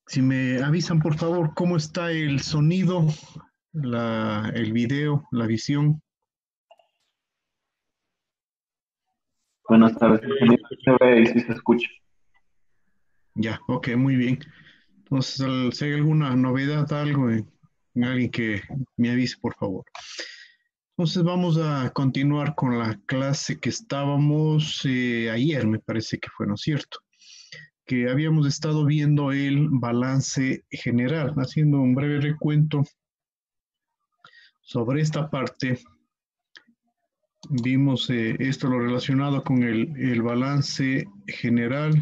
Si me avisan, por favor, cómo está el sonido, el video, la visión. Buenas tardes, ingeniero. Se ve y sí se escucha. Ya, ok, muy bien. Entonces, si hay alguna novedad, algo, alguien que me avise, por favor. Entonces, vamos a continuar con la clase que estábamos ayer, me parece que fue, ¿no es cierto? Que habíamos estado viendo el balance general, haciendo un breve recuento sobre esta parte. Vimos esto lo relacionado con el balance general,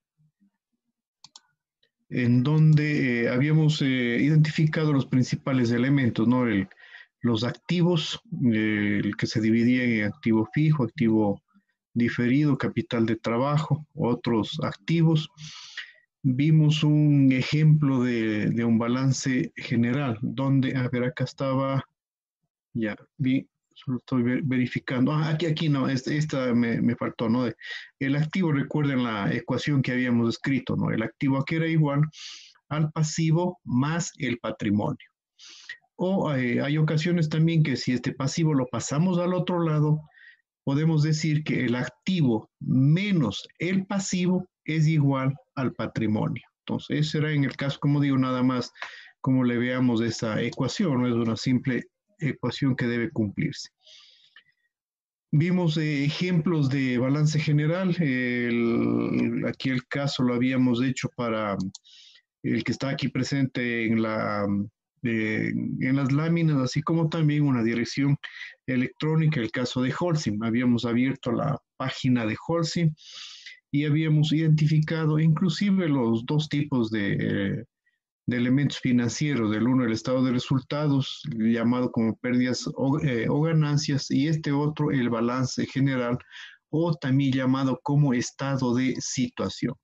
en donde habíamos identificado los principales elementos, ¿no? Los activos, el que se dividía en activo fijo, activo diferido, capital de trabajo, otros activos. Vimos un ejemplo de un balance general, donde, a ver, acá estaba. Ya, solo estoy verificando. Aquí no, esta me faltó, ¿no? El activo, recuerden la ecuación que habíamos escrito, ¿no? El activo aquí era igual al pasivo más el patrimonio. O hay ocasiones también que si este pasivo lo pasamos al otro lado, podemos decir que el activo menos el pasivo es igual al patrimonio. Entonces, ese era en el caso, como digo, nada más como le veamos esa ecuación, no es una simple ecuación que debe cumplirse. Vimos ejemplos de balance general. Aquí el caso lo habíamos hecho para el que está aquí presente en las láminas, así como también una dirección electrónica, el caso de Holcim. Habíamos abierto la página de Holcim y habíamos identificado inclusive los dos tipos de elementos financieros, del uno el estado de resultados, llamado como pérdidas o ganancias, y este otro el balance general, o también llamado como estado de situación.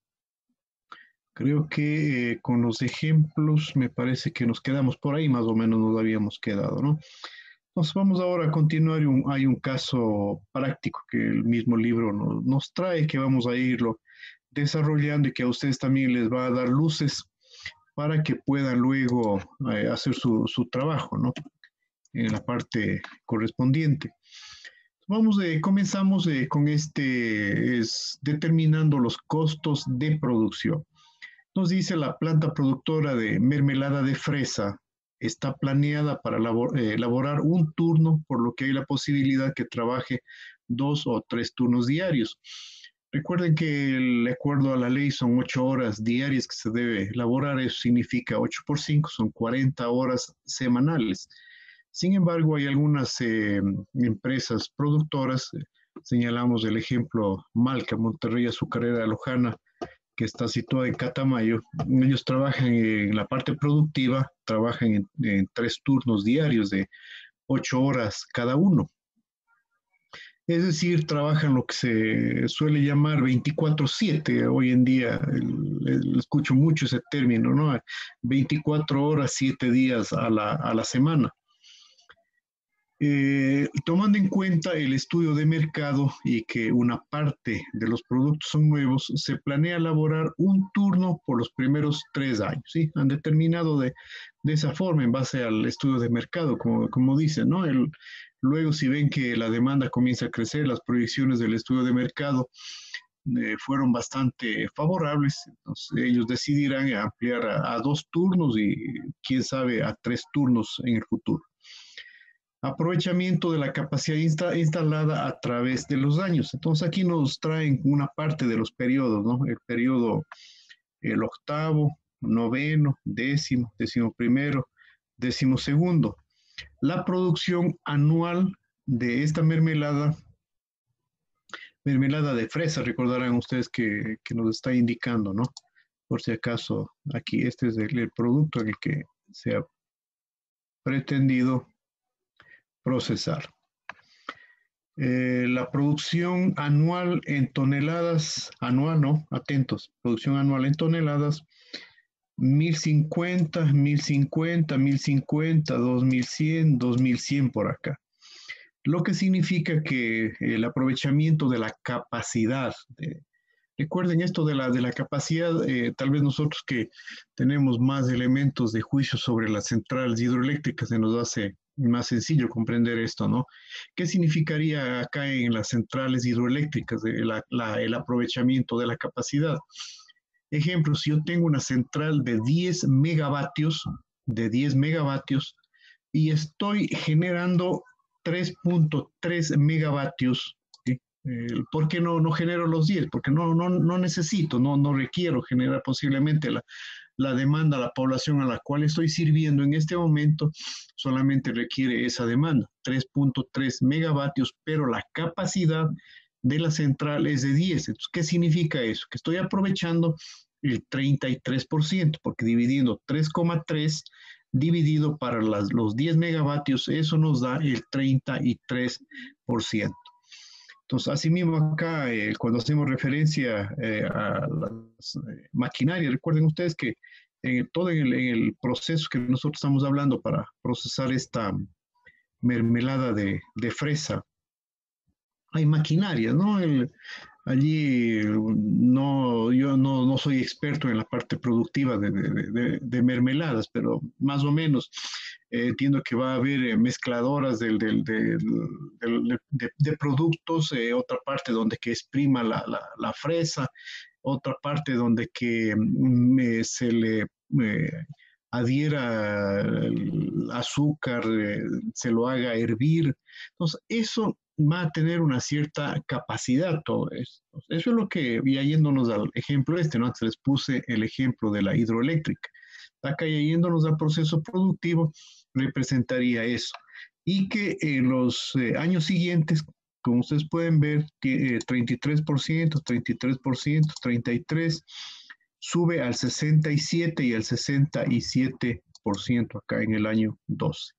Creo que con los ejemplos me parece que nos quedamos por ahí, más o menos nos habíamos quedado, ¿no? Entonces vamos ahora a continuar. Hay un caso práctico que el mismo libro nos trae, que vamos a irlo desarrollando y que a ustedes también les va a dar luces para que puedan luego hacer su trabajo, ¿no? En la parte correspondiente. Comenzamos con determinando los costos de producción. Nos dice la planta productora de mermelada de fresa está planeada para elaborar un turno, por lo que hay la posibilidad que trabaje 2 o 3 turnos diarios. Recuerden que de acuerdo a la ley son 8 horas diarias que se debe elaborar, eso significa 8 por 5, son 40 horas semanales. Sin embargo, hay algunas empresas productoras, señalamos el ejemplo Malca, Monterrey Azucarera Lojana, que está situada en Catamayo. Ellos trabajan en la parte productiva, trabajan en 3 turnos diarios de 8 horas cada uno. Es decir, trabajan lo que se suele llamar 24/7. Hoy en día escucho mucho ese término, ¿no? 24 horas, 7 días a la semana. Tomando en cuenta el estudio de mercado y que una parte de los productos son nuevos, se planea elaborar un turno por los primeros 3 años. ¿Sí? Han determinado de esa forma, en base al estudio de mercado, como dicen, ¿no? Luego, si ven que la demanda comienza a crecer, las proyecciones del estudio de mercado fueron bastante favorables, entonces ellos decidirán ampliar a 2 turnos y quién sabe a 3 turnos en el futuro. Aprovechamiento de la capacidad instalada a través de los años. Entonces aquí nos traen una parte de los periodos, ¿no? El periodo, el octavo, noveno, décimo, 11º, 12º. La producción anual de esta mermelada de fresa, recordarán ustedes que nos está indicando, ¿no? Por si acaso, aquí este es el producto en el que se ha pretendido procesar. La producción anual en toneladas, anual, no, atentos, producción anual en toneladas, 1050, 1050, 1050, 2100, 2100 por acá. Lo que significa que el aprovechamiento de la capacidad Recuerden esto de la capacidad, tal vez nosotros que tenemos más elementos de juicio sobre las centrales hidroeléctricas se nos hace más sencillo comprender esto, ¿no? ¿Qué significaría acá en las centrales hidroeléctricas el aprovechamiento de la capacidad? Ejemplo, si yo tengo una central de 10 megavatios, y estoy generando 3.3 megavatios, ¿sí? ¿Por qué no genero los 10? Porque no necesito, no requiero generar posiblemente la demanda, la población a la cual estoy sirviendo en este momento solamente requiere esa demanda, 3.3 megavatios, pero la capacidad de la central es de 10. Entonces, ¿qué significa eso? Que estoy aprovechando el 33%, porque dividiendo 3,3 dividido para los 10 megavatios, eso nos da el 33%. Entonces, asimismo acá, cuando hacemos referencia a las maquinarias, recuerden ustedes que todo en el proceso que nosotros estamos hablando para procesar esta mermelada de fresa, hay maquinaria, ¿no? Allí yo no soy experto en la parte productiva de mermeladas, pero más o menos entiendo que va a haber mezcladoras de productos, otra parte donde que exprima la fresa, otra parte donde que se le adhiera el azúcar, se lo haga hervir. Entonces, eso va a tener una cierta capacidad todo esto. Eso es lo que, ya yéndonos al ejemplo ¿no? Antes les puse el ejemplo de la hidroeléctrica. Acá ya yéndonos al proceso productivo, representaría eso. Y que en los años siguientes, como ustedes pueden ver, 33%, 33%, 33%, sube al 67% y al 67% acá en el año 12.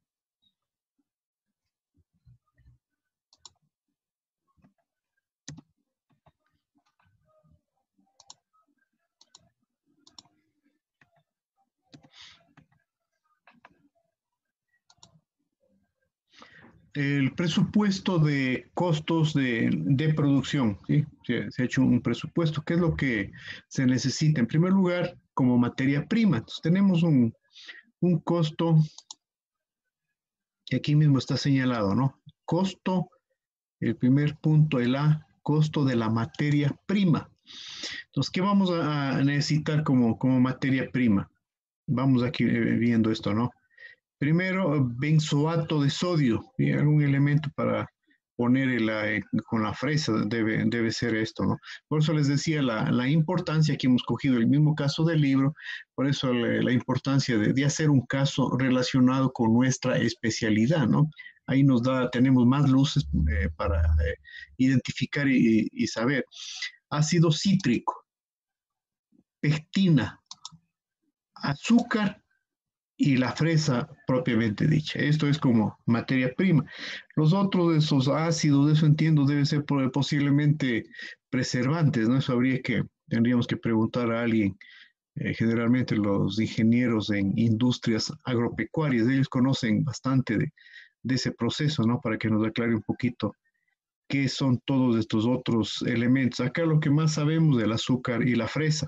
El presupuesto de costos de producción, ¿sí? Se ha hecho un presupuesto. ¿Qué es lo que se necesita? En primer lugar, como materia prima. Entonces, tenemos un costo que aquí mismo está señalado, ¿no? Costo, el primer punto, el A, costo de la materia prima. Entonces, ¿qué vamos a necesitar como materia prima? Vamos aquí viendo esto, ¿no? Primero, benzoato de sodio, ¿sí? Algún elemento para poner con la fresa debe ser esto, ¿no? Por eso les decía la importancia, que hemos cogido el mismo caso del libro, por eso la importancia de hacer un caso relacionado con nuestra especialidad, ¿no? Ahí tenemos más luces para identificar y saber. Ácido cítrico, pectina, azúcar y la fresa propiamente dicha. Esto es como materia prima. Los otros de esos ácidos, de eso entiendo, deben ser posiblemente preservantes, ¿no? Eso tendríamos que preguntar a alguien. Generalmente los ingenieros en industrias agropecuarias, ellos conocen bastante de ese proceso, ¿no? Para que nos aclare un poquito qué son todos estos otros elementos. Acá lo que más sabemos del azúcar y la fresa.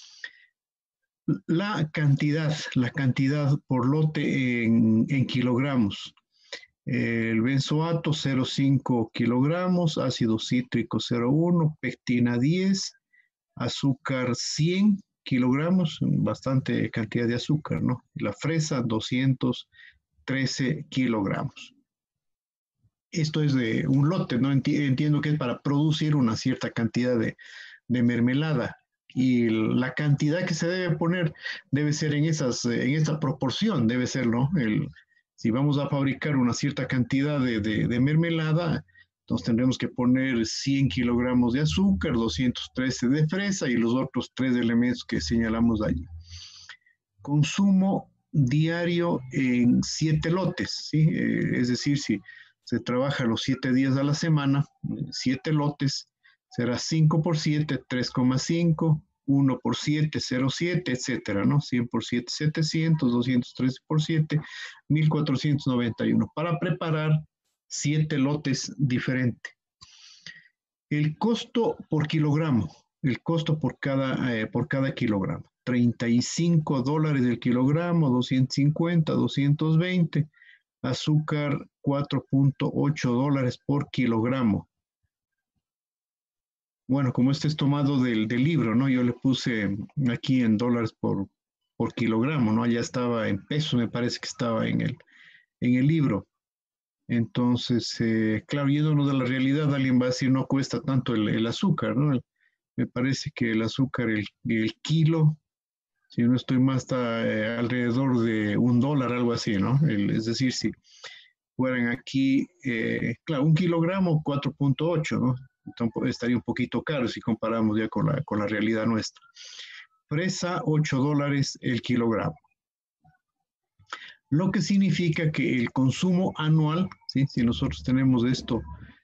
La cantidad por lote en kilogramos. El benzoato 0,5 kilogramos, ácido cítrico 0,1, pectina 10, azúcar 100 kilogramos, bastante cantidad de azúcar, ¿no? La fresa 213 kilogramos. Esto es de un lote, ¿no? Entiendo que es para producir una cierta cantidad de mermelada. Y la cantidad que se debe poner debe ser en esta proporción, debe ser, ¿no? Si vamos a fabricar una cierta cantidad de mermelada, entonces tendremos que poner 100 kilogramos de azúcar, 213 de fresa y los otros 3 elementos que señalamos allí. Consumo diario en 7 lotes, ¿sí? Es decir, si se trabaja los 7 días a la semana, 7 lotes, será 5 por 7, 3,5, 1 por 7, 0,7, etcétera, ¿no? 100 por 7, 700, 213 por 7, 1491, para preparar 7 lotes diferentes. El costo por kilogramo. el costo por cada kilogramo. $35 el kilogramo, 250, 220. Azúcar, $4.8 por kilogramo. Bueno, como este es tomado del libro, ¿no? Yo le puse aquí en dólares por kilogramo, ¿no? Ya estaba en pesos, me parece que estaba en el libro. Entonces, claro, yéndonos de la realidad, alguien va a decir, no cuesta tanto el azúcar, ¿no? Me parece que el azúcar, el kilo, si no estoy más, está alrededor de $1, algo así, ¿no? Es decir, si fueran aquí, claro, un kilogramo, 4.8, ¿no? Entonces, estaría un poquito caro si comparamos ya con la realidad nuestra. Fresa, $8 el kilogramo. Lo que significa que el consumo anual, ¿sí? Si nosotros tenemos esto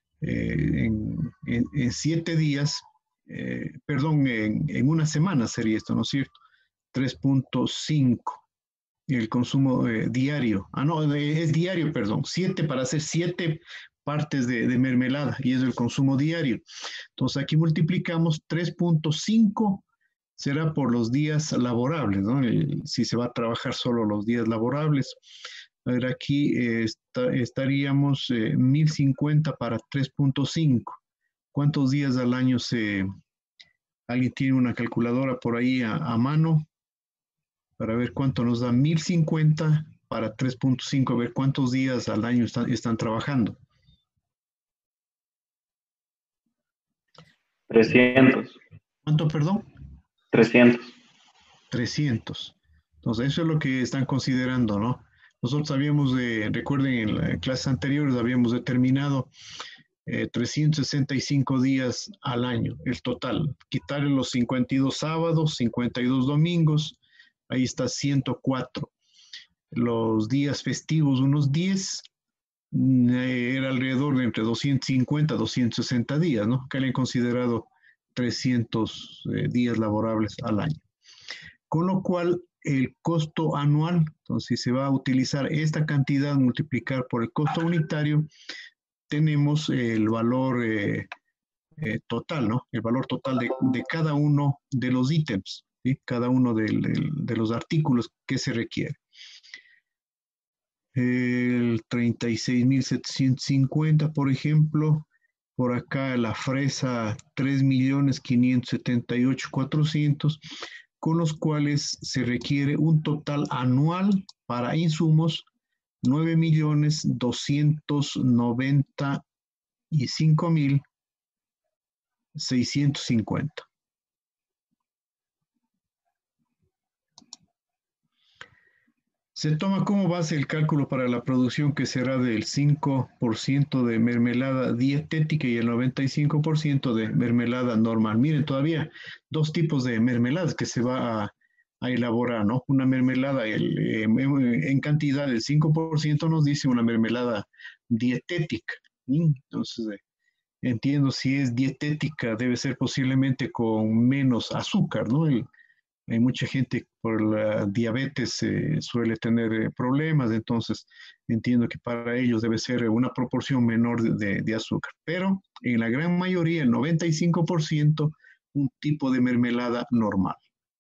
en 7 días, perdón, en una semana sería esto, ¿no es cierto? 3.5 el consumo diario. No, es diario, perdón. 7 para hacer 7 partes de mermelada y es el consumo diario. Entonces aquí multiplicamos 3.5 será por los días laborables, ¿no? Si se va a trabajar solo los días laborables. A ver, aquí estaríamos 1050 para 3.5. ¿Cuántos días al año alguien tiene una calculadora por ahí a mano? Para ver cuánto nos da 1050 para 3.5, a ver cuántos días al año están trabajando. 300. ¿Cuánto, perdón? 300. 300. Entonces, eso es lo que están considerando, ¿no? Nosotros recuerden, en las clases anteriores habíamos determinado 365 días al año, el total. Quitarle los 52 sábados, 52 domingos, ahí está 104. Los días festivos, unos 10, era alrededor de entre 250 a 260 días, ¿no? Que le han considerado 300 días laborables al año. Con lo cual, el costo anual, entonces si se va a utilizar esta cantidad, multiplicar por el costo unitario, tenemos el valor total, ¿no? El valor total de cada uno de los ítems, ¿sí? Cada uno de los artículos que se requiere. El 36.750, por ejemplo. Por acá la fresa 3.578.400, con los cuales se requiere un total anual para insumos 9.295.650. Se toma como base el cálculo para la producción que será del 5% de mermelada dietética y el 95% de mermelada normal. Miren, todavía dos tipos de mermeladas que se va a elaborar, ¿no? Una mermelada en cantidad del 5% nos dice una mermelada dietética. Entonces, entiendo si es dietética, debe ser posiblemente con menos azúcar, ¿no? Hay mucha gente por la diabetes suele tener problemas, entonces entiendo que para ellos debe ser una proporción menor de azúcar. Pero en la gran mayoría, el 95%, un tipo de mermelada normal.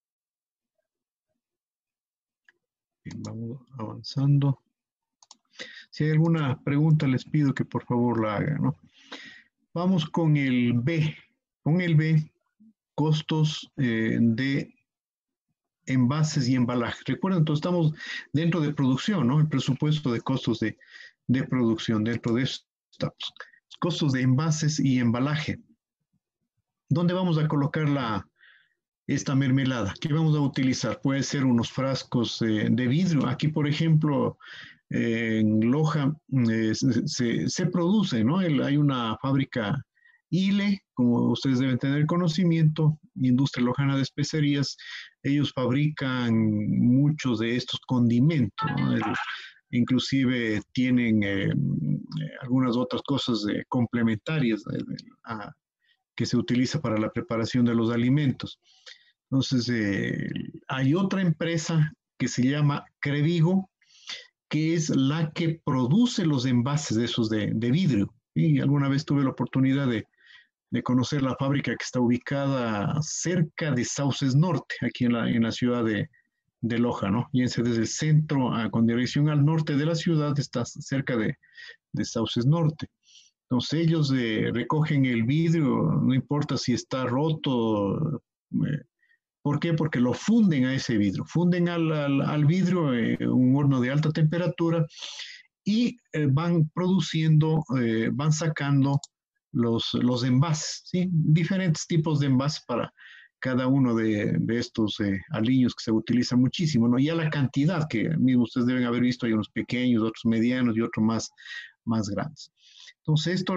Bien, vamos avanzando. Si hay alguna pregunta, les pido que por favor la hagan, ¿no? Vamos con el B. Con el B, costos de envases y embalaje. Recuerden, entonces estamos dentro de producción, ¿no? El presupuesto de costos de producción. Dentro de eso estamos. Costos de envases y embalaje. ¿Dónde vamos a colocar esta mermelada? ¿Qué vamos a utilizar? Puede ser unos frascos de vidrio. Aquí, por ejemplo, en Loja se produce, ¿no? Hay una fábrica ILE, como ustedes deben tener conocimiento, Industria Lojana de Especerías. Ellos fabrican muchos de estos condimentos, ¿no? Inclusive tienen algunas otras cosas complementarias que se utiliza para la preparación de los alimentos. Entonces, hay otra empresa que se llama Crevigo, que es la que produce los envases de esos de vidrio. Y alguna vez tuve la oportunidad de de conocer la fábrica que está ubicada cerca de Sauces Norte, aquí en la ciudad de Loja, ¿no? Yénse desde el centro con dirección al norte de la ciudad, está cerca de Sauces Norte. Entonces ellos recogen el vidrio, no importa si está roto. ¿Por qué? Porque lo funden a ese vidrio, funden al vidrio un horno de alta temperatura y van produciendo, van sacando los envases, ¿sí? Diferentes tipos de envases para cada uno de estos aliños que se utilizan muchísimo, ¿no? Ya la cantidad que mismo ustedes deben haber visto, hay unos pequeños, otros medianos y otros más grandes. Entonces, esto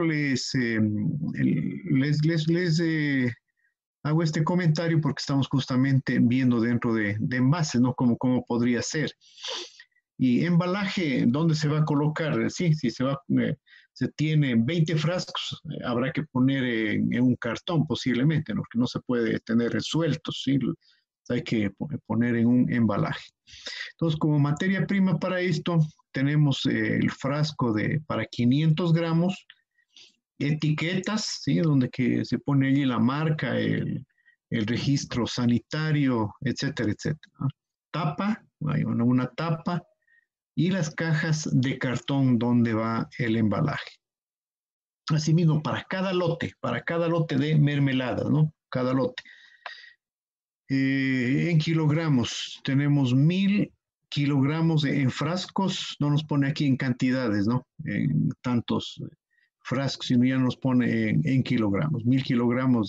les hago este comentario porque estamos justamente viendo dentro de envases, ¿no? Cómo podría ser. Y embalaje, ¿dónde se va a colocar? Sí, si se tiene 20 frascos, habrá que poner en un cartón posiblemente, ¿no? Porque no se puede tener sueltos, ¿sí? Hay que poner en un embalaje. Entonces, como materia prima para esto, tenemos el frasco para 500 gramos, etiquetas, ¿sí? Donde que se pone allí la marca, el registro sanitario, etcétera, etcétera, ¿no? Tapa, hay una tapa, y las cajas de cartón donde va el embalaje. Asimismo, para cada lote de mermelada, ¿no? Cada lote. En kilogramos, tenemos 1000 kilogramos en frascos, no nos pone aquí en cantidades, ¿no? En tantos frascos, sino ya nos pone en kilogramos. 1000 kilogramos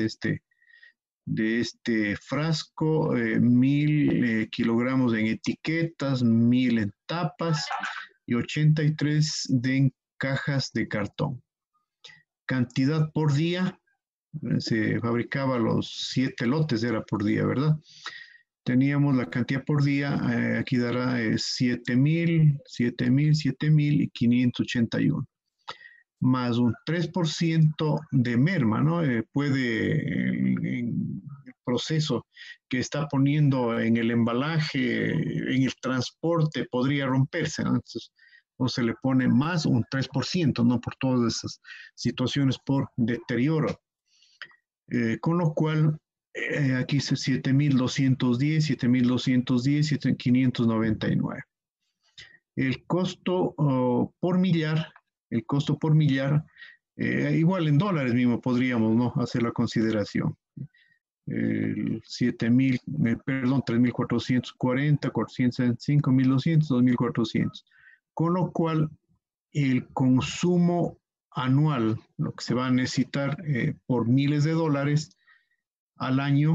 de este frasco, 1000 kilogramos en etiquetas, 1000 en tapas y 83 en cajas de cartón. Cantidad por día, se fabricaba los 7 lotes, era por día, ¿verdad? Teníamos la cantidad por día, aquí dará 7,000 y 581, más un 3% de merma, ¿no? Puede, en el proceso que está poniendo en el embalaje, en el transporte, podría romperse, ¿no? Entonces, o se le pone más un 3%, ¿no? Por todas esas situaciones por deterioro. Con lo cual, aquí dice 7,210, 599. El costo por millar, igual en dólares mismo podríamos, ¿no? Hacer la consideración. 3,440, 405, 1,200, 2,400. Con lo cual, el consumo anual, lo que se va a necesitar por miles de dólares al año,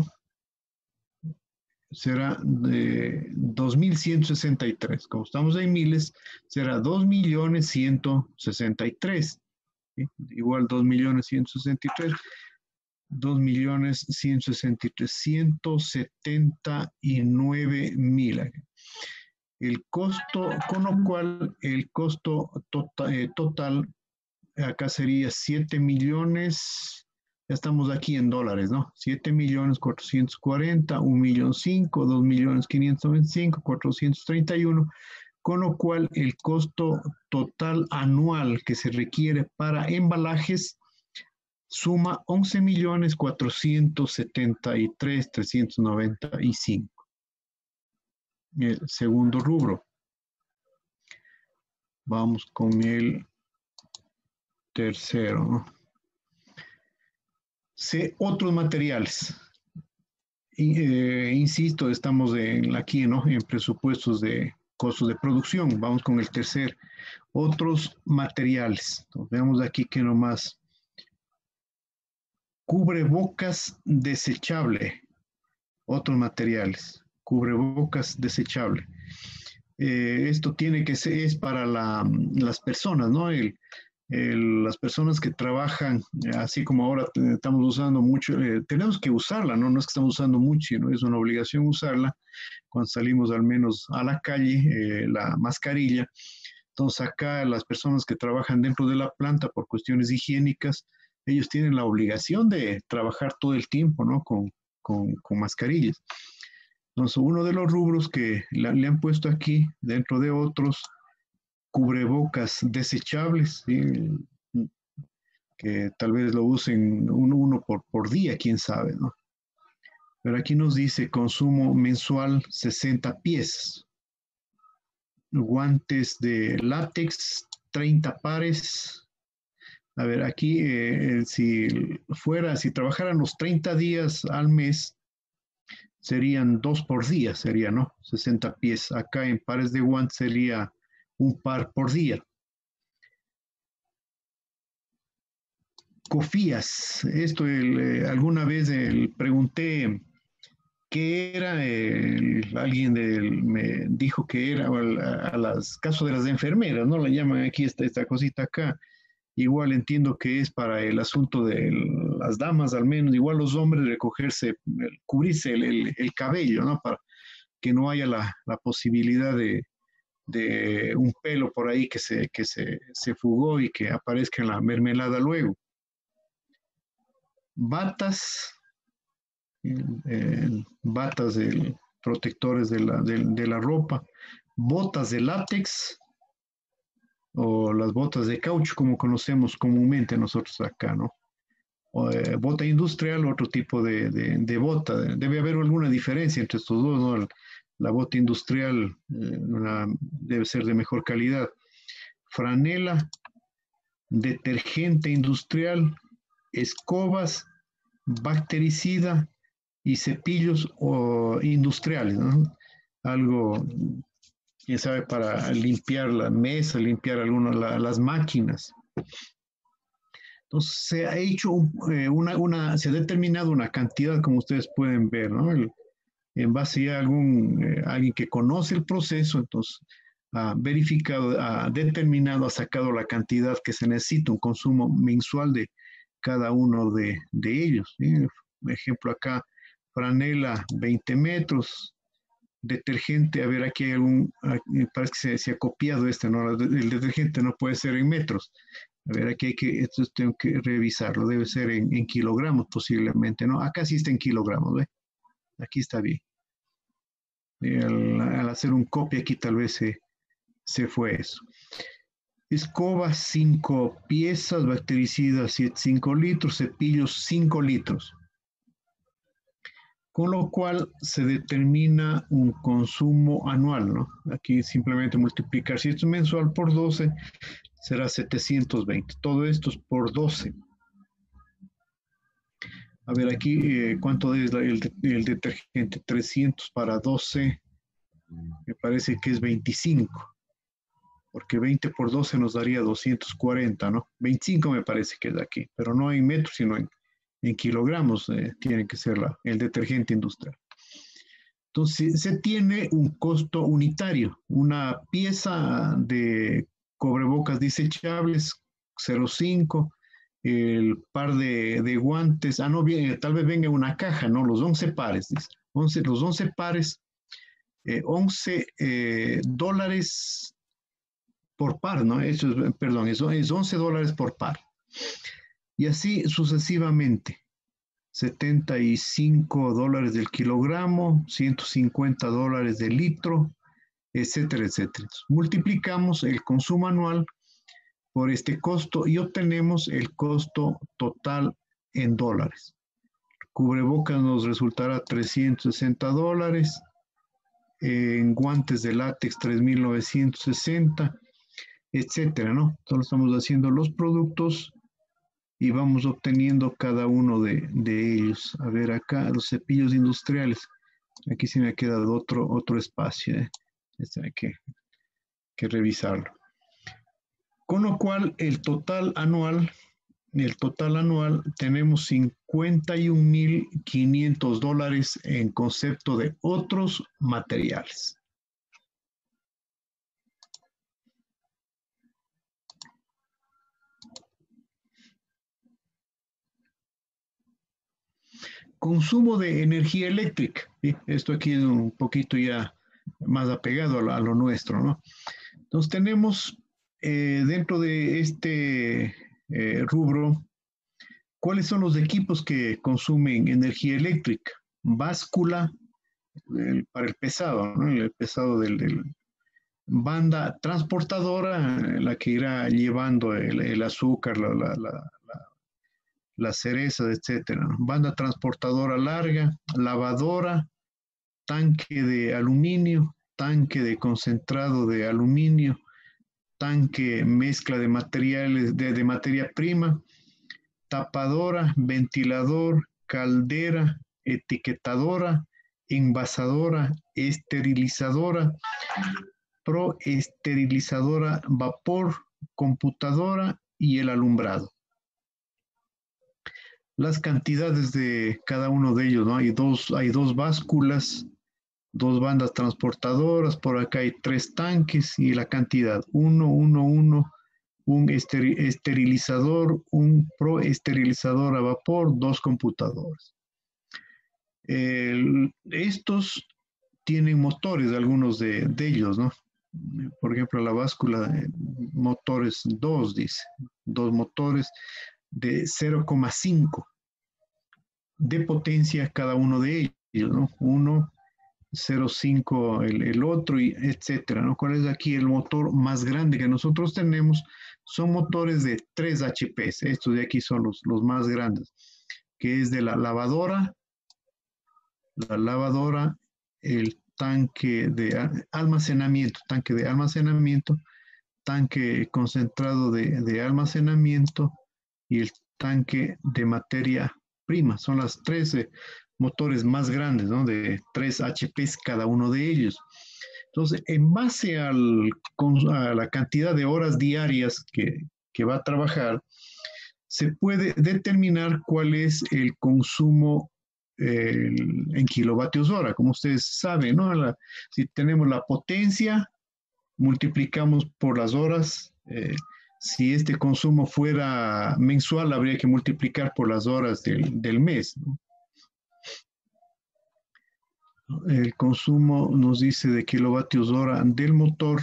será de 2,163. Como estamos en miles, será 2,163,000. ¿Sí? Igual 2,163,000. 2,163,000, 179,000. El costo, con lo cual el costo total acá sería 7 millones, ya estamos aquí en dólares, ¿no? 7,440,000, 1,500,000, 2,525,000, 431, con lo cual el costo total anual que se requiere para embalajes suma 11,473,395. El segundo rubro. Vamos con el tercero, ¿no? Otros materiales. Insisto, estamos aquí, ¿no? En presupuestos de costos de producción. Vamos con el tercer. Otros materiales. Entonces, veamos aquí que nomás. Cubrebocas desechable. Otros materiales. Cubrebocas desechable. Esto tiene que ser, es para las personas, ¿no? Las personas que trabajan, así como ahora estamos usando mucho, tenemos que usarla, ¿no? No es que estamos usando mucho, ¿no? Es una obligación usarla cuando salimos al menos a la calle, la mascarilla. Entonces acá las personas que trabajan dentro de la planta por cuestiones higiénicas, ellos tienen la obligación de trabajar todo el tiempo, ¿no? Con mascarillas. Entonces, uno de los rubros que le han puesto aquí, dentro de otros, cubrebocas desechables, ¿sí? que tal vez lo usen uno por día, quién sabe, ¿no? Pero aquí nos dice consumo mensual 60 pies. Guantes de látex, 30 pares. A ver, aquí si trabajaran los 30 días al mes, serían 2 por día, sería, ¿no? 60 pies. Acá en pares de guantes sería un par por día. Cofías, esto alguna vez pregunté qué era, me dijo que era a las casos de las enfermeras, ¿no? Le llaman aquí esta cosita acá. Igual entiendo que es para el asunto de las damas, al menos, igual los hombres recogerse, cubrirse el cabello, ¿no? Para que no haya la posibilidad de un pelo por ahí que se fugó y que aparezca en la mermelada luego. Batas, batas protectores de la ropa, botas de látex o las botas de caucho, como conocemos comúnmente nosotros acá, ¿no? Bota industrial, otro tipo de bota. Debe haber alguna diferencia entre estos dos, ¿no? La bota industrial debe ser de mejor calidad. Franela, detergente industrial, escobas, bactericida y cepillos industriales, ¿no? Algo, quién sabe, para limpiar la mesa, limpiar las máquinas. Entonces se ha hecho se ha determinado una cantidad, como ustedes pueden ver, ¿no? En base a alguien que conoce el proceso, entonces ha verificado, ha determinado, ha sacado la cantidad que se necesita, un consumo mensual de cada uno de ellos, ¿sí? Por ejemplo, acá, franela 20 metros, detergente, a ver, aquí hay parece que se ha copiado ¿no? El detergente no puede ser en metros. A ver, aquí esto tengo que revisarlo, debe ser en kilogramos posiblemente, ¿no? Acá sí está en kilogramos, ¿ve? Aquí está bien. Al hacer un copia aquí tal vez se fue eso. Escoba 5 piezas, bactericidas 5 litros, cepillos 5 litros. Con lo cual se determina un consumo anual, ¿no? Aquí simplemente multiplicar, si esto es mensual por 12, será 720. Todo esto es por 12. A ver, aquí, ¿cuánto es el detergente? 300 para 12, me parece que es 25, porque 20 por 12 nos daría 240, ¿no? 25 me parece que es aquí, pero no en metros, sino en kilogramos tiene que ser el detergente industrial. Entonces, se tiene un costo unitario, una pieza de cubrebocas desechables 0,5, el par de guantes, no, bien, tal vez venga una caja, ¿no? Los 11 pares, dice. Los 11 pares, 11 dólares por par, ¿no? Perdón, eso es 11 dólares por par. Y así sucesivamente. 75 dólares del kilogramo, 150 dólares del litro, etcétera, etcétera. Multiplicamos el consumo anual por este costo y obtenemos el costo total en dólares. Cubrebocas nos resultará 360 dólares, en guantes de látex 3.960, etcétera, ¿no? Solo estamos haciendo los productos y vamos obteniendo cada uno de ellos. A ver, acá los cepillos industriales. Aquí sí me ha quedado otro espacio. Este hay que revisarlo. Con lo cual, el total anual tenemos 51.500 dólares en concepto de otros materiales. Consumo de energía eléctrica. ¿Sí? Esto aquí es un poquito ya más apegado a lo nuestro, ¿no? Entonces tenemos dentro de este rubro, ¿cuáles son los equipos que consumen energía eléctrica? Báscula para el pesado, ¿no? El pesado del banda transportadora, la que irá llevando el azúcar, las cerezas, etcétera, ¿no? Banda transportadora larga, lavadora, tanque de aluminio, tanque de concentrado de aluminio, tanque mezcla de materiales de materia prima, tapadora, ventilador, caldera, etiquetadora, envasadora, esterilizadora, proesterilizadora, vapor, computadora y el alumbrado. Las cantidades de cada uno de ellos, ¿no? Hay dos básculas, dos bandas transportadoras, por acá hay 3 tanques y la cantidad, uno, un esterilizador, un proesterilizador a vapor, 2 computadores. Estos tienen motores, algunos de ellos, ¿no? Por ejemplo, la báscula, motores 2, dice, 2 motores de 0,5 de potencia cada uno de ellos, ¿no? Uno, 0,5 el otro, y etcétera, ¿no? ¿Cuál es aquí el motor más grande que nosotros tenemos? Son motores de 3 HP, estos de aquí son los más grandes, que es de la lavadora, el tanque de almacenamiento, tanque concentrado de almacenamiento y el tanque de materia prima. Son las 13 motores más grandes, ¿no? De 3 HPs cada uno de ellos. Entonces, en base a la cantidad de horas diarias que va a trabajar, se puede determinar cuál es el consumo en kilovatios hora. Como ustedes saben, ¿no? Si tenemos la potencia, multiplicamos por las horas. Si este consumo fuera mensual, habría que multiplicar por las horas del mes, ¿no? El consumo nos dice de kilovatios hora del motor,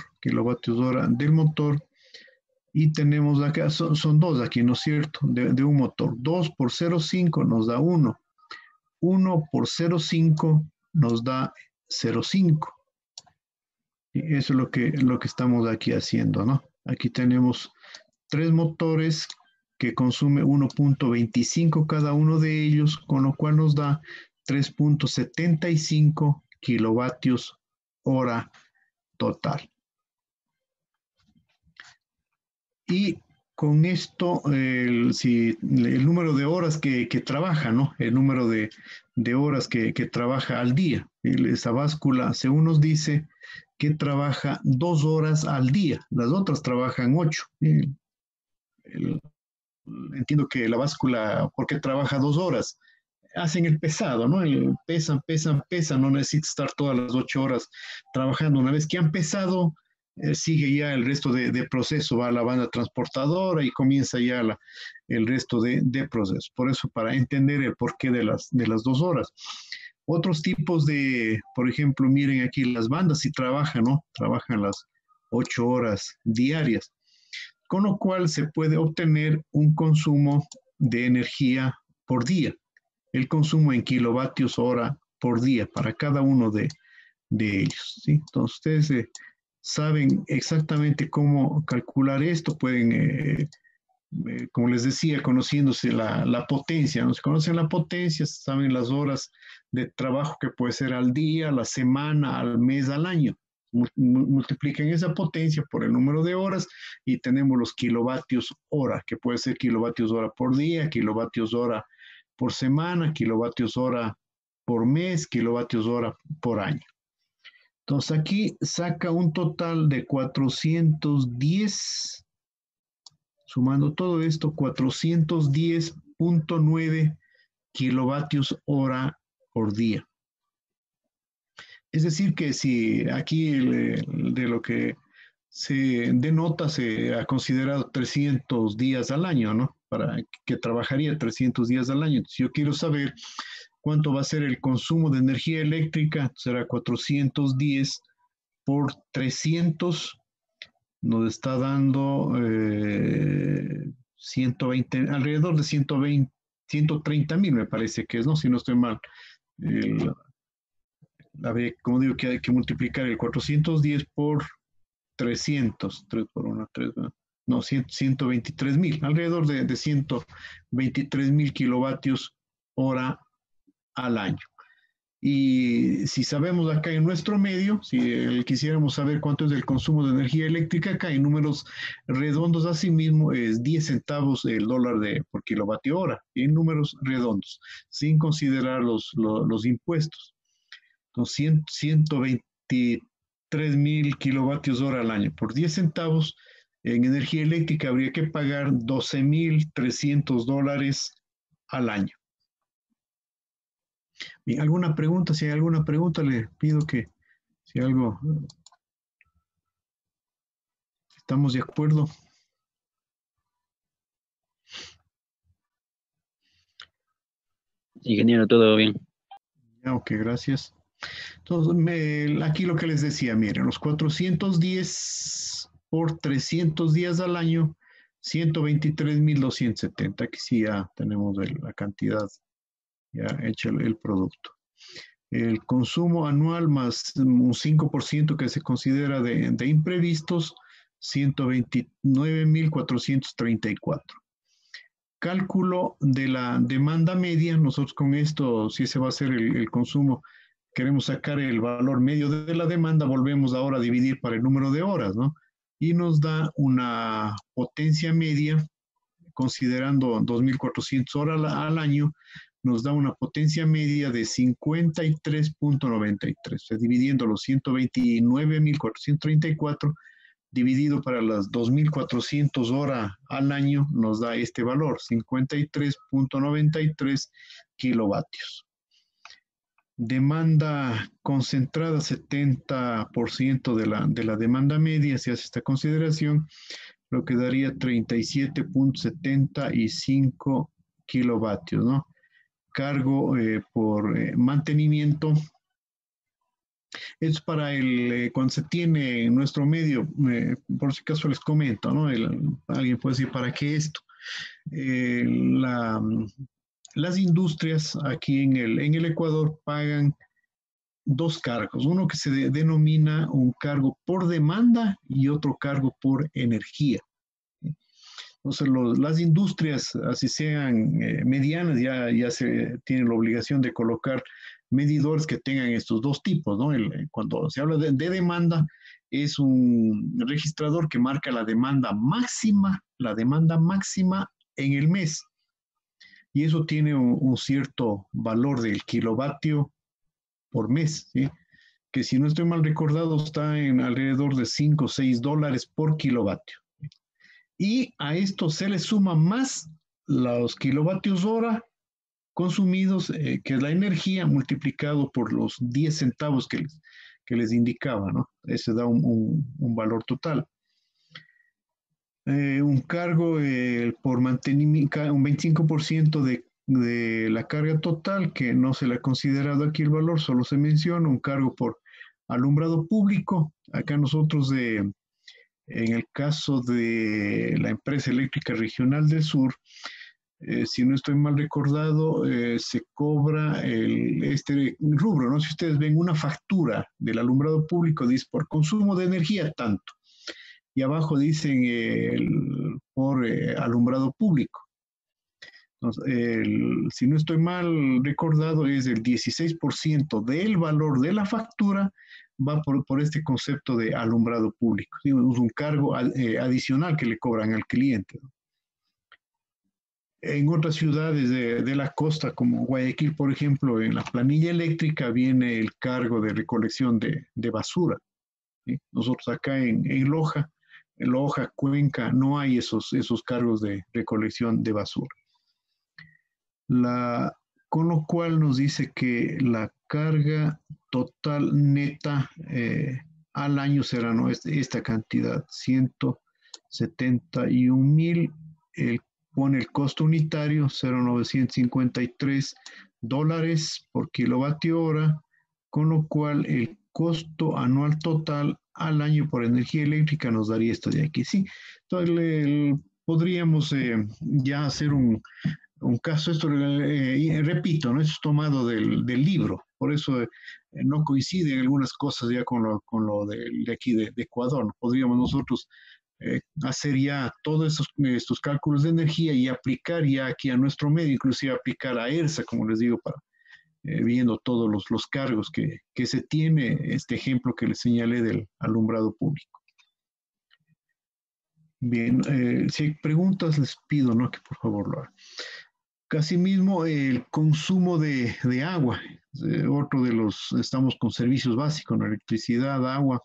y tenemos acá, son dos aquí, ¿no es cierto? De un motor. 2 por 0,5 nos da 1. 1 por 0,5 nos da 0,5. Y eso es lo que estamos aquí haciendo, ¿no? Aquí tenemos 3 motores que consume 1,25 cada uno de ellos, con lo cual nos da 3,75 kilovatios hora total. Y con esto, el número de horas que trabaja, ¿no? El número de horas que trabaja al día. Esa báscula, según nos dice, que trabaja 2 horas al día. Las otras trabajan 8. Entiendo que la báscula, ¿por qué trabaja 2 horas? Hacen el pesado, ¿no? Pesan, no necesita estar todas las 8 horas trabajando. Una vez que han pesado, sigue ya el resto de proceso, va a la banda transportadora y comienza ya el resto de proceso. Por eso, para entender el porqué de las 2 horas. Otros tipos por ejemplo, miren aquí las bandas si trabajan, ¿no? Trabajan las 8 horas diarias, con lo cual se puede obtener un consumo de energía por día, el consumo en kilovatios hora por día para cada uno de ellos, ¿sí? Entonces, ustedes saben exactamente cómo calcular esto, pueden, como les decía, conociéndose la potencia, ¿no? Si conocen la potencia, saben las horas de trabajo que puede ser al día, a la semana, al mes, al año. Multipliquen esa potencia por el número de horas y tenemos los kilovatios hora, que puede ser kilovatios hora por día, kilovatios hora por semana, kilovatios hora por mes, kilovatios hora por año. Entonces aquí saca un total de 410, sumando todo esto, 410,9 kilovatios hora por día. Es decir, que si aquí de lo que se denota se ha considerado 300 días al año, ¿no? Para que trabajaría 300 días al año. Si yo quiero saber cuánto va a ser el consumo de energía eléctrica, será 410 por 300, nos está dando 120, alrededor de 120, 130,000 me parece que es, ¿no? Si no estoy mal. Como digo, que hay que multiplicar el 410 por 300, 3 por 1, 3, no, 123.000, alrededor de 123.000 kilovatios hora al año. Y si sabemos acá en nuestro medio, si quisiéramos saber cuánto es el consumo de energía eléctrica, acá en números redondos, asimismo, es 10 centavos el dólar por kilovatio hora, en números redondos, sin considerar los impuestos. Entonces, 123.000 kilovatios hora al año. Por 10 centavos en energía eléctrica habría que pagar $12.300 al año. Bien, ¿alguna pregunta? Si hay alguna pregunta, le pido que, si algo, estamos de acuerdo. Ingeniero, todo bien. Ya, ok, gracias. Entonces, aquí lo que les decía, miren, los 410 por 300 días al año, 123.270. Aquí sí ya tenemos la cantidad, ya hecho el producto. El consumo anual más un 5% que se considera de imprevistos, 129.434. Cálculo de la demanda media, nosotros con esto, si ese va a ser el consumo, queremos sacar el valor medio de la demanda, volvemos ahora a dividir para el número de horas, ¿no? Y nos da una potencia media, considerando 2.400 horas al año, nos da una potencia media de 53.93. O sea, dividiendo los 129.434, dividido para las 2.400 horas al año, nos da este valor, 53.93 kilovatios. Demanda concentrada, 70% de la demanda media, si hace esta consideración, lo que daría 37.75 kilovatios, ¿no? Cargo por mantenimiento. Es para cuando se tiene en nuestro medio, por si acaso les comento, ¿no? Alguien puede decir, ¿para qué esto? Las industrias aquí en el Ecuador pagan dos cargos, uno que se denomina un cargo por demanda y otro cargo por energía. Entonces, las industrias, así sean medianas, ya se tienen la obligación de colocar medidores que tengan estos dos tipos, ¿no? Cuando se habla de demanda, es un registrador que marca la demanda máxima en el mes. Y eso tiene un cierto valor del kilovatio por mes, ¿sí? Que si no estoy mal recordado está en alrededor de 5 o 6 dólares por kilovatio. Y a esto se le suma más los kilovatios hora consumidos, que es la energía, multiplicado por los 10 centavos que les indicaba, ¿no? Ese da un valor total. Un cargo por mantenimiento, un 25% de la carga total, que no se le ha considerado aquí el valor, solo se menciona un cargo por alumbrado público. Acá nosotros, en el caso de la empresa eléctrica regional del sur, si no estoy mal recordado, se cobra este rubro, ¿no? Si ustedes ven una factura del alumbrado público, dice por consumo de energía tanto, y abajo dicen por alumbrado público. Entonces, si no estoy mal recordado, es el 16% del valor de la factura va por este concepto de alumbrado público. Es un cargo adicional que le cobran al cliente, ¿no? En otras ciudades de la costa, como Guayaquil, por ejemplo, en la planilla eléctrica viene el cargo de recolección de basura, ¿sí? Nosotros acá en Loja, Cuenca, no hay esos cargos de recolección de basura. Con lo cual nos dice que la carga total neta al año será, ¿no?, esta cantidad, 171.000, pone el costo unitario, 0.953 dólares por kilovatio hora, con lo cual el costo anual total al año por energía eléctrica nos daría esto de aquí, ¿sí? Entonces, podríamos ya hacer un caso, esto repito, ¿no? Esto es tomado del libro, por eso no coinciden algunas cosas ya con lo de aquí de Ecuador. Podríamos nosotros hacer ya todos estos cálculos de energía y aplicar ya aquí a nuestro medio, inclusive aplicar a ERSA, como les digo, para viendo todos los cargos que se tiene, este ejemplo que les señalé del alumbrado público. Bien, si hay preguntas, les pido, ¿no?, que por favor lo hagan. Asimismo, el consumo de agua, otro de estamos con servicios básicos, ¿no?, electricidad, agua.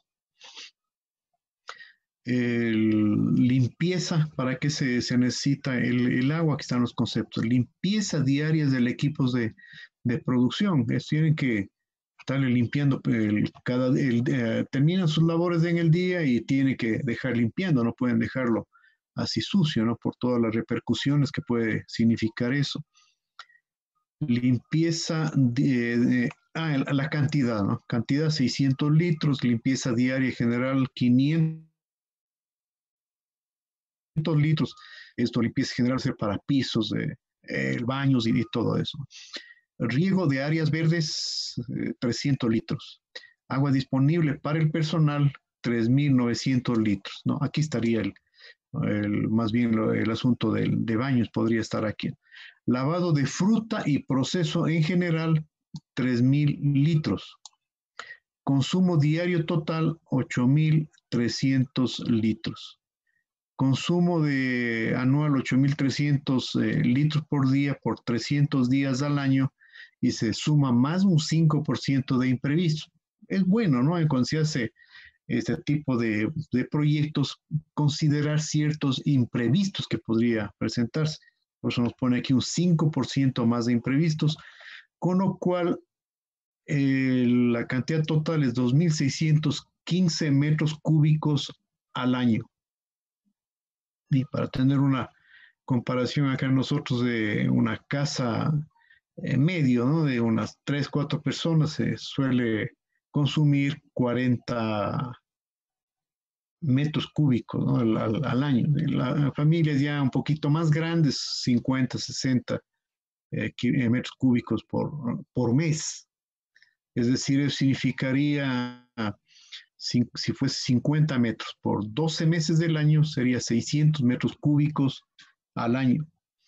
Limpieza, ¿para qué se necesita el agua? Aquí están los conceptos. Limpieza diaria del equipos de producción. Tienen que estarle limpiando, terminan sus labores en el día y tienen que dejar limpiando, no pueden dejarlo así sucio, ¿no?, por todas las repercusiones que puede significar eso. Limpieza la cantidad, ¿no? Cantidad 600 litros, limpieza diaria general 500 litros. Esto limpieza general ser para pisos, baños y todo eso. Riego de áreas verdes, 300 litros. Agua disponible para el personal, 3.900 litros, ¿no? Aquí estaría más bien el asunto de baños, podría estar aquí. Lavado de fruta y proceso en general, 3.000 litros. Consumo diario total, 8.300 litros. Consumo anual, 8.300 litros por día por 300 días al año, y se suma más un 5% de imprevisto. Es bueno, ¿no?, cuando se hace este tipo de proyectos, considerar ciertos imprevistos que podría presentarse. Por eso nos pone aquí un 5% más de imprevistos, con lo cual la cantidad total es 2.615 metros cúbicos al año. Y para tener una comparación acá nosotros de una casa medio, ¿no?, de unas 3, 4 personas, se suele consumir 40 metros cúbicos, ¿no?, al año. La familias ya un poquito más grandes, 50, 60 metros cúbicos por mes. Es decir, eso significaría, si fuese 50 metros por 12 meses del año, sería 600 metros cúbicos al año.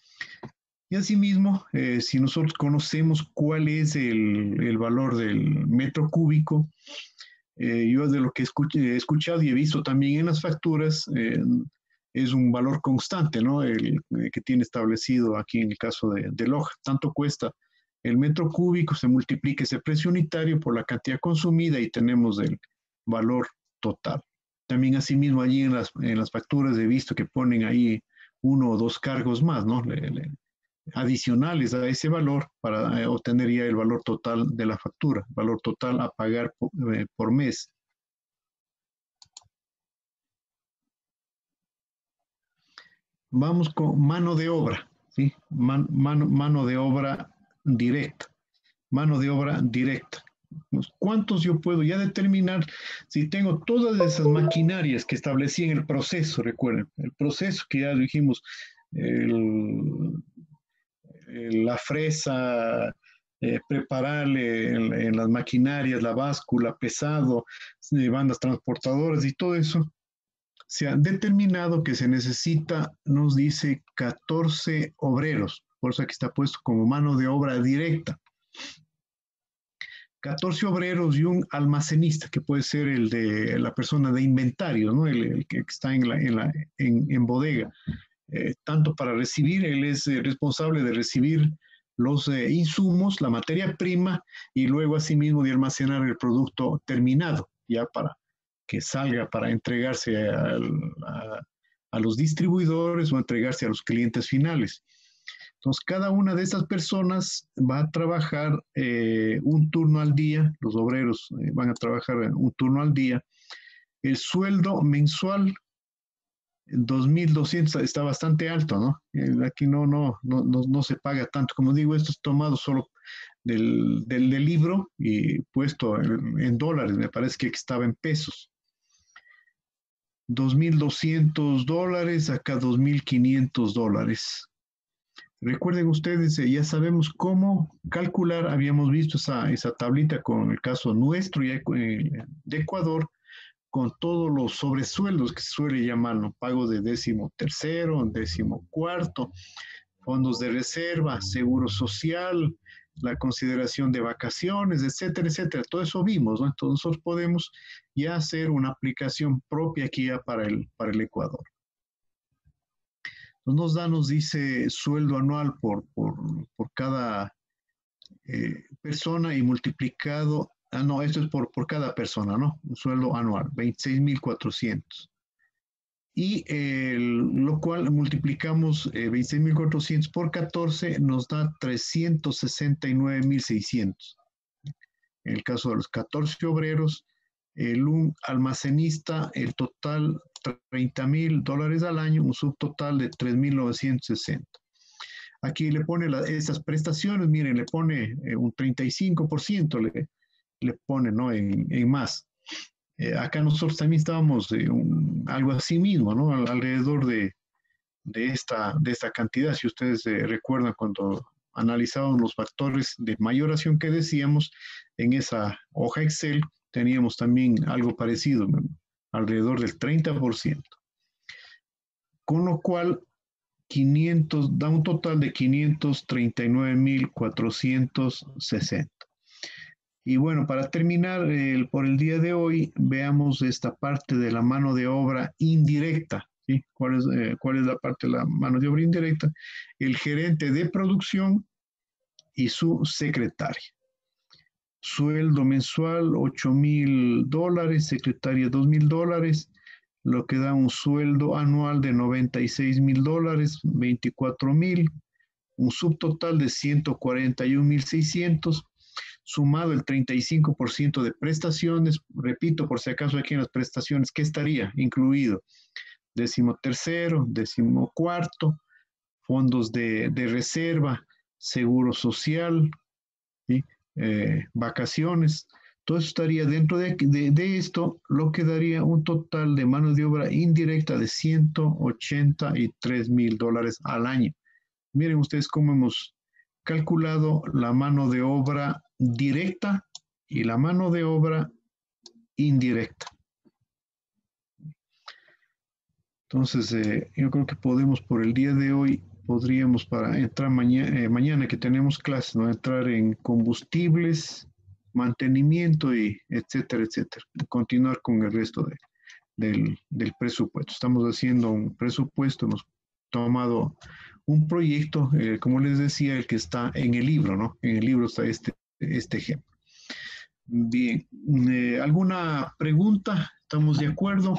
Y asimismo, si nosotros conocemos cuál es el valor del metro cúbico, yo de lo que he escuchado y he visto también en las facturas, es un valor constante, ¿no?, el que tiene establecido aquí en el caso de Loja. Tanto cuesta el metro cúbico, se multiplica ese precio unitario por la cantidad consumida y tenemos el valor total. También asimismo allí en las facturas he visto que ponen ahí 1 o 2 cargos más, ¿no?, adicionales a ese valor para obtener ya el valor total de la factura, valor total a pagar por mes. Vamos con mano de obra, ¿sí? Mano de obra directa. Mano de obra directa. ¿Cuántos yo puedo ya determinar si tengo todas esas maquinarias que establecí en el proceso? Recuerden, el proceso que ya dijimos, la fresa, prepararle en las maquinarias, la báscula, pesado, bandas transportadoras y todo eso, se ha determinado que se necesita, nos dice, 14 obreros. Por eso aquí está puesto como mano de obra directa. 14 obreros y un almacenista, que puede ser el de la persona de inventario, ¿no?, el que está en bodega. Tanto para recibir, él es responsable de recibir los insumos, la materia prima, y luego asimismo de almacenar el producto terminado, ya para que salga para entregarse a los distribuidores o entregarse a los clientes finales. Entonces, cada una de estas personas va a trabajar un turno al día, los obreros van a trabajar un turno al día. El sueldo mensual, 2.200, está bastante alto, ¿no? Aquí no se paga tanto. Como digo, esto es tomado solo del libro y puesto en dólares, me parece que estaba en pesos. $2.200, acá $2.500. Recuerden ustedes, ya sabemos cómo calcular, habíamos visto esa tablita con el caso nuestro de Ecuador, con todos los sobresueldos que se suele llamar, ¿no? Pago de 13º, 14º, fondos de reserva, seguro social, la consideración de vacaciones, etcétera, etcétera. Todo eso vimos, ¿no? Entonces nosotros podemos ya hacer una aplicación propia aquí ya para el Ecuador. Nos dice sueldo anual por cada persona y multiplicado, no, esto es por cada persona, ¿no? Un sueldo anual, 26.400. Y lo cual multiplicamos 26.400 por 14 nos da 369.600. En el caso de los 14 obreros, un almacenista, el total $30.000 al año, un subtotal de 3.960. Aquí le pone esas prestaciones, miren, le pone un 35%, le pone, ¿no? En más. Acá nosotros también estábamos algo así mismo, ¿no? Alrededor de esta cantidad. Si ustedes recuerdan cuando analizábamos los factores de mayoración que decíamos en esa hoja Excel, teníamos también algo parecido, ¿no? Alrededor del 30%. Con lo cual, da un total de 539.460. Y bueno, para terminar por el día de hoy, veamos esta parte de la mano de obra indirecta. ¿Sí? ¿Cuál es la parte de la mano de obra indirecta? El gerente de producción y su secretaria. Sueldo mensual, $8.000, secretaria, $2.000, lo que da un sueldo anual de $96.000, 24.000, un subtotal de 141.600, sumado el 35% de prestaciones. Repito, por si acaso aquí en las prestaciones, ¿qué estaría incluido? 13º, 14º, fondos de reserva, seguro social, ¿sí? Vacaciones. Todo eso estaría dentro de esto, lo que daría un total de mano de obra indirecta de $183.000 al año. Miren ustedes cómo hemos calculado la mano de obra directa y la mano de obra indirecta. Entonces, yo creo que podemos por el día de hoy, podríamos para entrar mañana que tenemos clases, ¿no? Entrar en combustibles, mantenimiento y etcétera, etcétera. Continuar con el resto del presupuesto. Estamos haciendo un presupuesto, hemos tomado un proyecto, como les decía, el que está en el libro, ¿no? En el libro está este ejemplo. Bien, ¿alguna pregunta? ¿Estamos de acuerdo?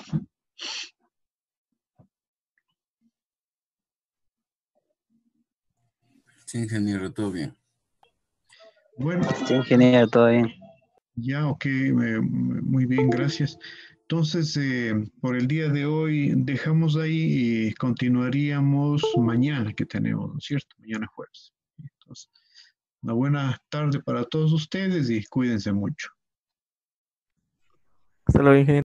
Sí, ingeniero, todo bien. Bueno. Sí, ingeniero, todo bien. Ya, ok, muy bien, gracias. Entonces, por el día de hoy dejamos ahí y continuaríamos mañana que tenemos, ¿no es cierto? Mañana jueves. Entonces, una buena tarde para todos ustedes y cuídense mucho. Hasta luego, ingeniero.